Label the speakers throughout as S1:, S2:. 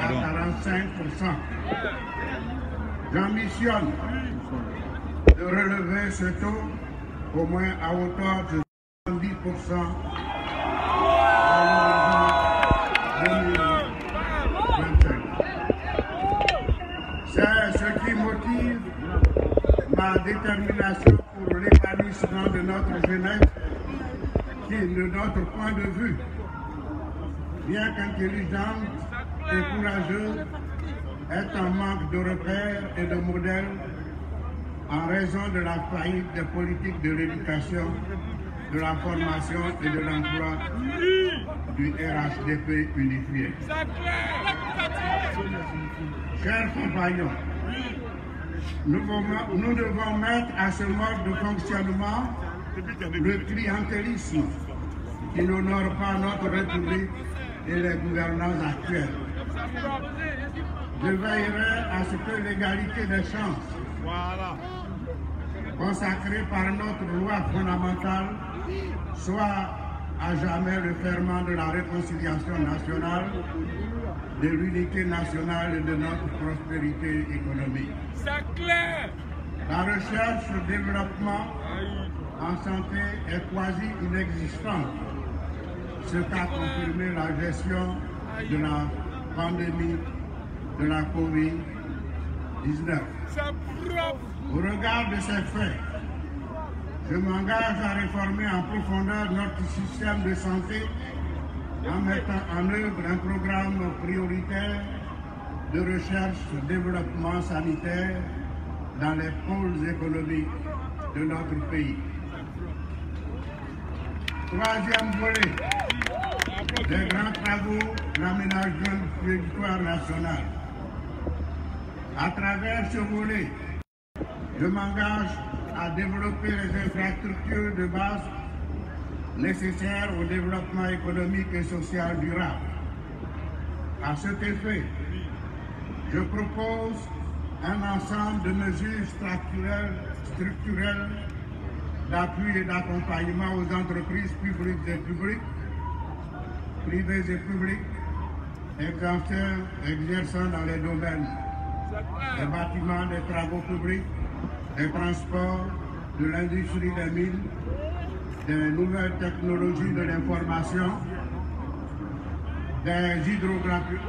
S1: à 45%. J'ambitionne de relever ce taux au moins à hauteur de 70% en 2025. C'est ce qui motive ma détermination pour l'épanouissement de notre jeunesse qui, de notre point de vue, bien qu'intelligente et courageuse, est un manque de repères et de modèles en raison de la faillite des politiques de l'éducation, de la formation et de l'emploi du RHDP unifié. Chers compagnons, nous devons mettre à ce mode de fonctionnement le clientélisme qui n'honore pas notre République et les gouvernants actuels. Je veillerai à ce que l'égalité des chances, consacrée par notre loi fondamentale, soit à jamais le ferment de la réconciliation nationale, de l'unité nationale et de notre prospérité économique.
S2: C'est clair.
S1: La recherche et le développement en santé est quasi inexistante, ce qu'a confirmé la gestion de la pandémie de la COVID-19. Au regard de ces faits, je m'engage à réformer en profondeur notre système de santé en mettant en œuvre un programme prioritaire de recherche et développement sanitaire dans les pôles économiques de notre pays. Troisième volet des grands travaux d'aménagement du territoire national. À travers ce volet, je m'engage à développer les infrastructures de base nécessaires au développement économique et social durable. À cet effet, je propose un ensemble de mesures structurelles d'appui et d'accompagnement aux entreprises publiques et privées et publiques, exerçant dans les domaines des bâtiments, des travaux publics, des transports, de l'industrie des mines, des nouvelles technologies de l'information, des hydrocarbures,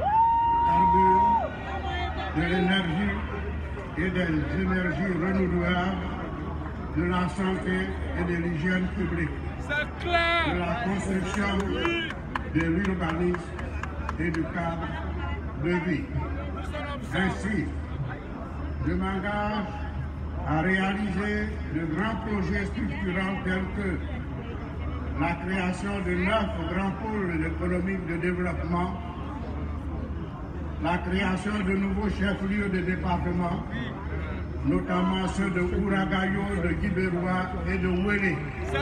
S1: de l'énergie et des énergies renouvelables, de la santé et de l'hygiène publique, de la construction, de l'urbanisme et du cadre de vie. Ainsi, je m'engage à réaliser de grands projets structurants tels que la création de 9 grands pôles économiques de développement, la création de nouveaux chefs-lieux de département, notamment ceux de Ouragayo, de Guibéroua et de Ouélé.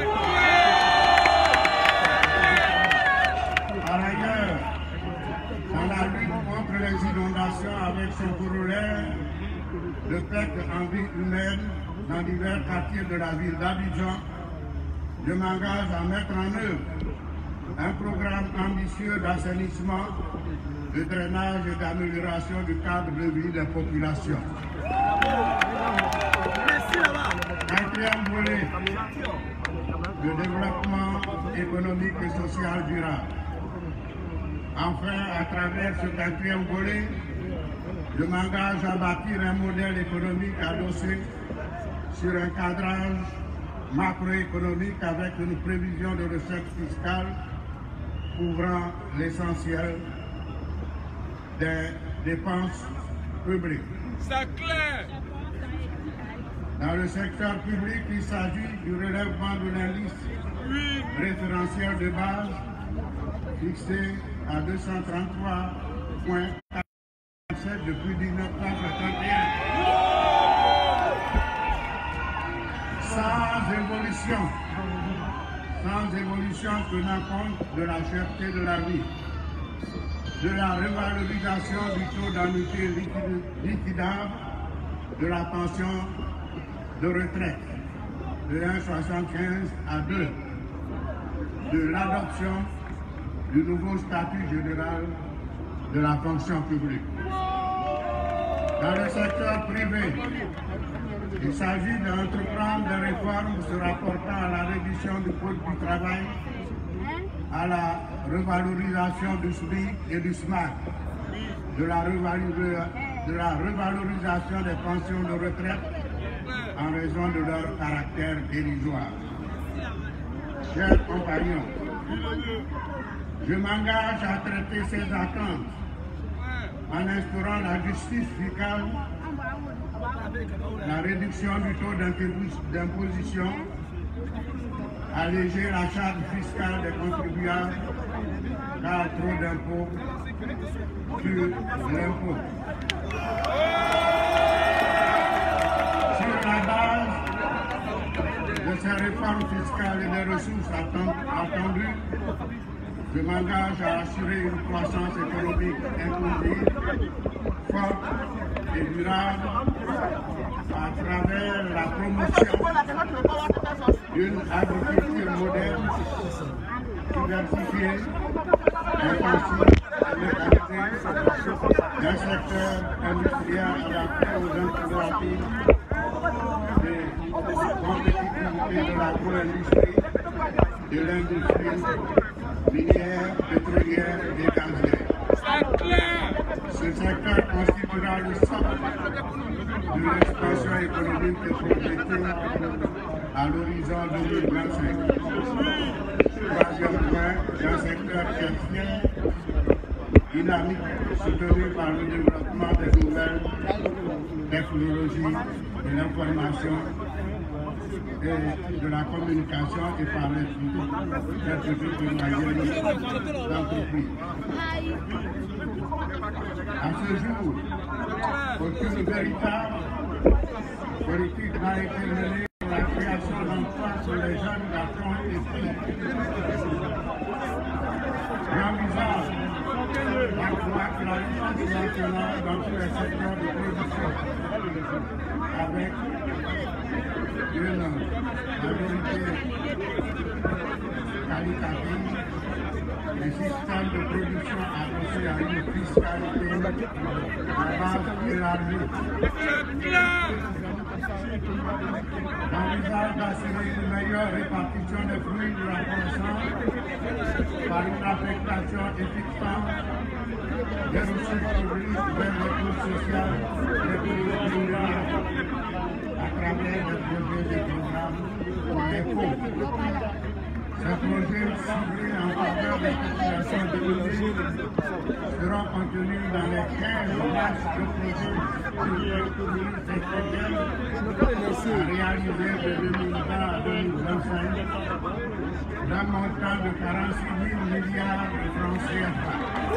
S1: Par ailleurs, dans la lutte contre les inondations avec son corollaire de pertes en vie humaine dans divers quartiers de la ville d'Abidjan, je m'engage à mettre en œuvre un programme ambitieux d'assainissement, de drainage et d'amélioration du cadre de vie des populations. Quatrième volet, le développement économique et social durable. Enfin, à travers ce quatrième volet, je m'engage à bâtir un modèle économique adossé sur un cadrage macroéconomique avec une prévision de recettes fiscales couvrant l'essentiel des dépenses publiques.
S2: C'est clair.
S1: Dans le secteur public, il s'agit du relèvement de l'indice référentiel de base fixé à 233,47 depuis 1951. Sans évolution tenant compte de la cherté de la vie, de la revalorisation du taux d'annuité liquidable, de la pension de retraite de 1,75 à 2, de l'adoption du nouveau statut général de la fonction publique. Dans le secteur privé, il s'agit d'entreprendre des réformes se rapportant à la réduction du coût du travail, à la revalorisation du SMIC et du SMAC, de la revalorisation des pensions de retraite en raison de leur caractère dérisoire. Chers compagnons, je m'engage à traiter ces attentes en instaurant la justice fiscale, la réduction du taux d'imposition, alléger la charge fiscale des contribuables, car trop d'impôts sur l'impôt. Sur la base de ces réformes fiscales et des ressources attendues, je m'engage à assurer une croissance économique inclusive, forte et durable à travers la promotion d'une agriculture moderne, diversifiée, intensive, mécanisée, d'un secteur industriel adapté aux impératifs des compétitivité de l'agro-industrie, de l'industrie minière, pétrolière et gazière. Ce secteur constituera le socle de l'expansion économique et projetée à l'horizon 2025. Troisième point, d'un secteur tertiaire dynamique soutenu par le développement des nouvelles technologies, de l'information et de la communication et par les petites et moyennes entreprises. À ce jour, aucune véritable politique n'a été menée pour la création d'emplois pour les jeunes garçons et filles. J'envisage d'accroître la richesse nationale dans tous les secteurs de production avec une majorité qualitative, des systèmes de production adossés à une fiscalité à base élargie. J'envisage d'assurer une meilleure répartition des fruits de la croissance par une affectation efficace des ressources publiques vers les coûts sociaux des politiques à travers des projets et programmes pour les pauvres. Ces projets ciblés en faveur des populations démunies seront contenus dans les 15 axes de projets publics sectoriels à réaliser de 2020 à 2025 d'un montant de 46 000 milliards de francs CFA.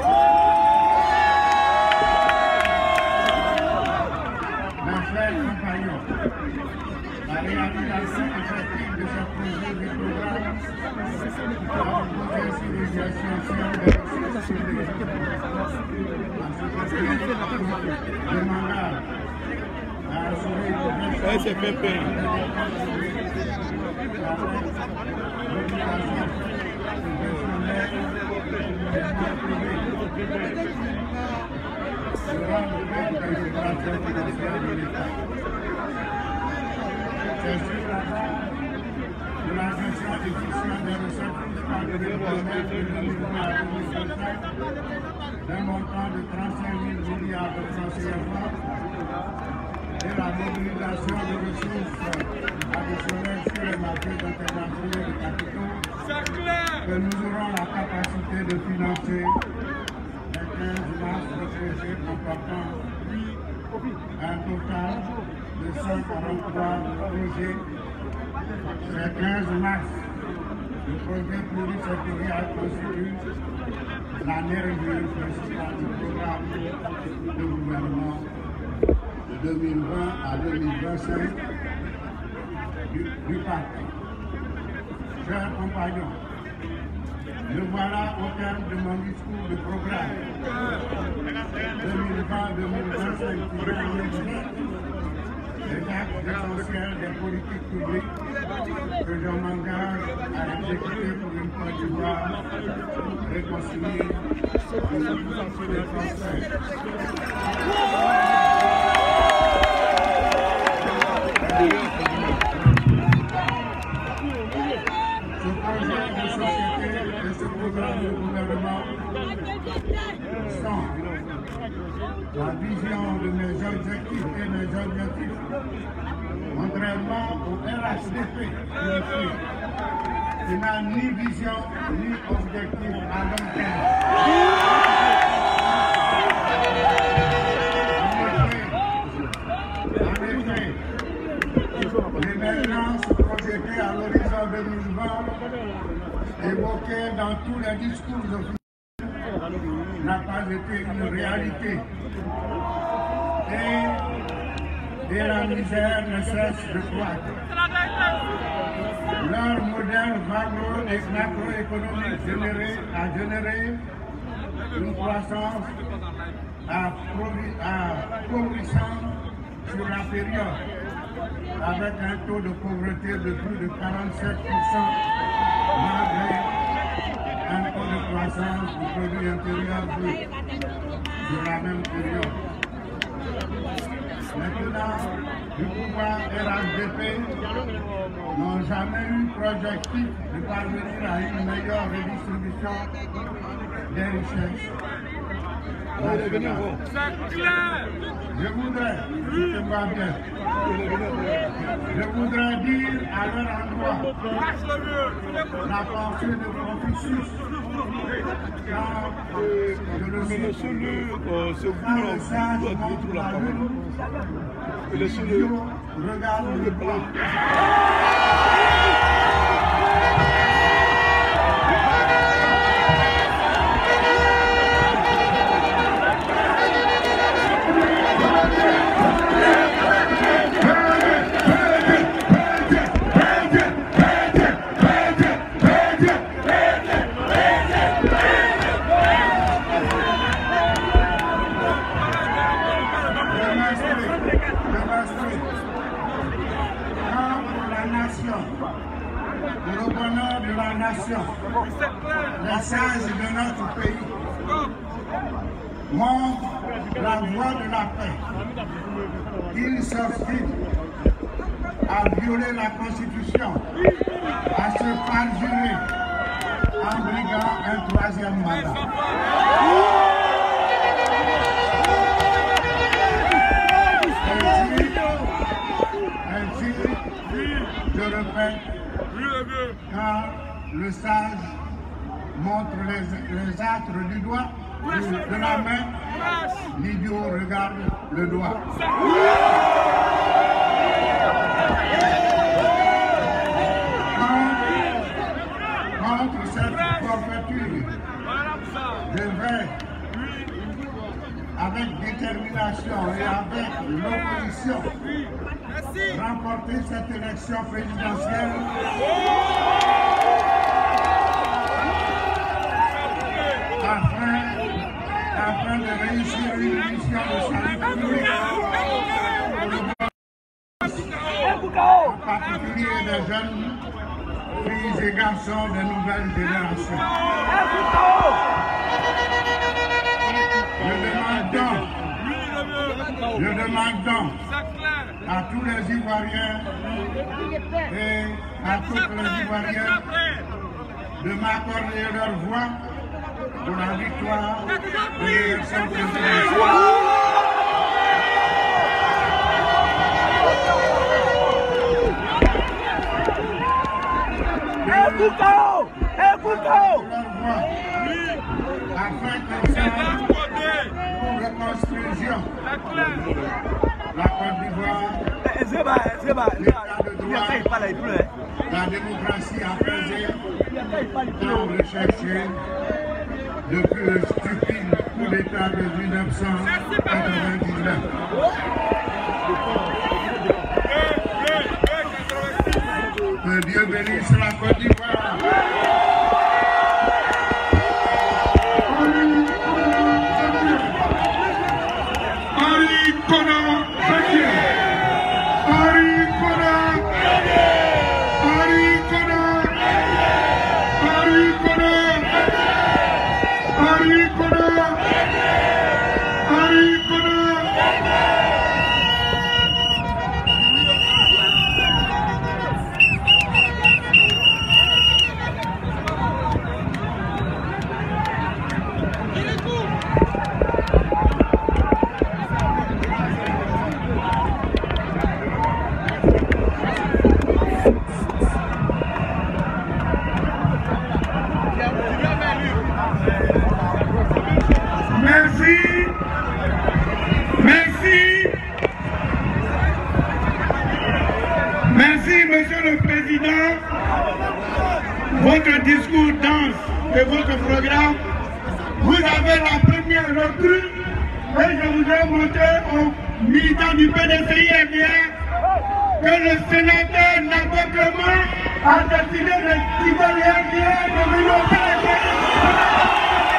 S1: Mes frères compagnons, la réalisation effective de ce projet de programme va reposer sur les gestions saines des ressources publiques. À ce propos, je m'engage à assurer une gestion c'est sur la base de la gestion efficiente des recettes fiscales de l'État de 2020 à 2025 d'un montant de 35 000 milliards de francs CFA et la mobilisation de ressources additionnelles sur les marchés internationaux de capitaux que nous aurons la capacité de financer les 15 masses de projets comportant un total de 143 projets. Ces 15 masses de projets plurisectoriels constituent la nerveuse principale du programme de gouvernement de 2020 à 2025 du parti. Chers compagnons, me voilà au terme de mon discours de programme 2020-2025 qui réunit les actes essentiels des politiques publiques que je m'engage à exécuter pour une Côte d'Ivoire réconciliée La vision de mes objectifs et mes objectifs, contrairement au RHDP, qui n'a ni vision ni objectif à long terme. En effet, l'émergence projetée à l'horizon 2020, évoquée dans tous les discours officiels, n'a pas été une réalité. Et la misère ne cesse de croître. Leur modèle macroéconomique a généré une croissance appauvrissante sur la période, avec un taux de pauvreté de plus de 47%, malgré un taux de croissance du produit intérieur brut sur la même période. Maintenant, du pouvoir RHDP n'ont jamais eu projectif de parvenir à une meilleure redistribution des richesses. Je voudrais dire à leur endroit la pensée de Confucius. Regarde le blanc. Pour le bonheur de la nation, les sages de notre pays montrent la voie de la paix. Ils s'obstinent à violer la Constitution, à se parjurer en briguant un troisième mandat. Ainsi, je répète, car le sage montre les astres du doigt, de la main, l'idiot regarde le doigt. Contre cette forfaiture, je vais, avec détermination et avec l'opposition, remporter cette élection présidentielle afin de réussir une mission de salut public, en particulier des jeunes filles et garçons de nouvelles générations. Je demande donc à tous les Ivoiriens et à toutes les Ivoiriennes de m'accorder leur voix pour la victoire de l'élection présidentielle. Afin qu'ensemble, nous reconstruisions la Côte d'Ivoire, l'état de droit, la démocratie apaisée, tant recherchée depuis le stupide coup d'État de 1999. Que Dieu bénisse la Côte d'Ivoire. Ari Kono! Président, votre discours dense et votre programme, vous avez la première recrue et je voudrais montrer aux militants du PDCI-RDR que le sénateur Nabokrema a décidé de quitter le RDR de venir au PDCI.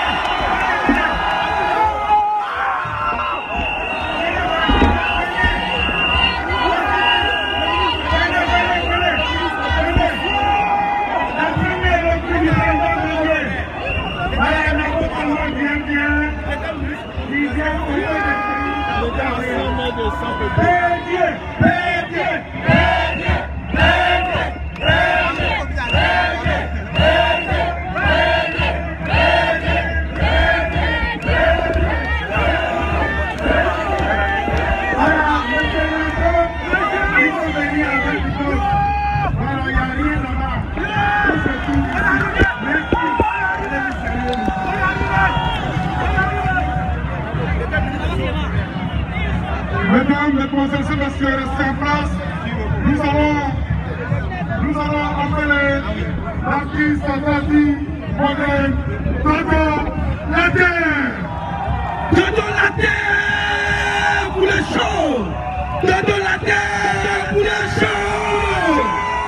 S3: Mesdames, les conseillers sénatoriaux restés en place, nous allons appeler l'artiste Tati moderne Dodo la terre.
S1: Dodo la terre pour les shows. Dodo la terre pour les shows.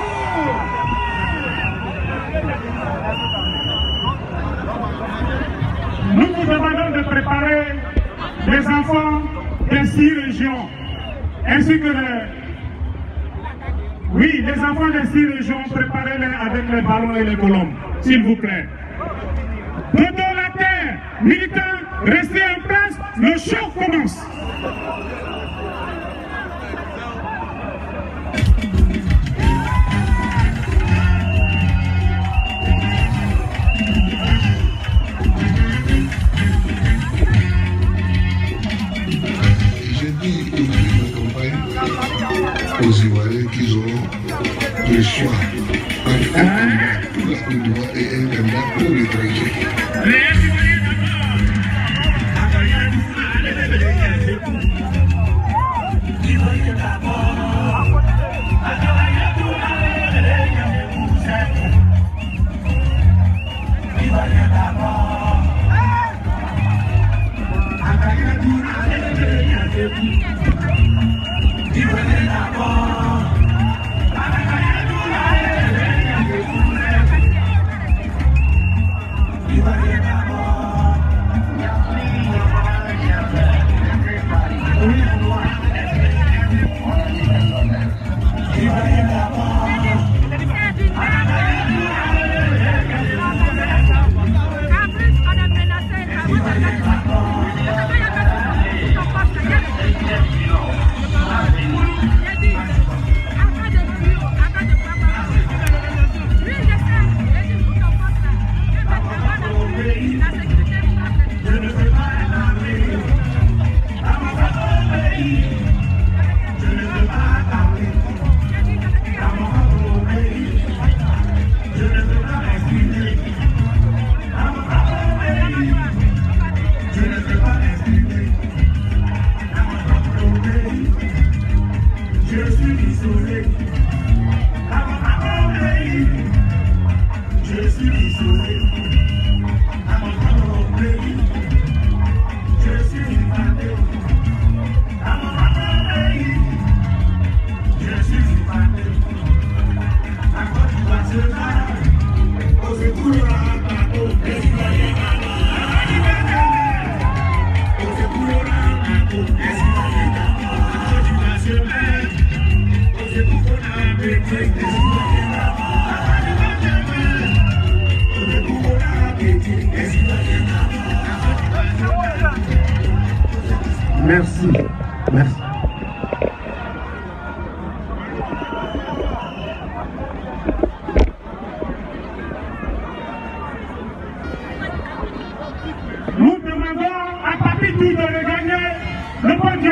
S3: Nous vous demandons de préparer les enfants des 6 régions, ainsi que les enfants des 6 régions, préparez-les avec les ballons et les colombes, s'il vous plaît. Dodo la terre, militants, restez en place, le show commence.
S4: Aux Ivoiriens qu'ils ont le choix entre un combat pour la Côte d'Ivoire et un combat pour l'étranger.
S3: Merci. Merci. Nous demandons à Papi Tout de regagner le podium.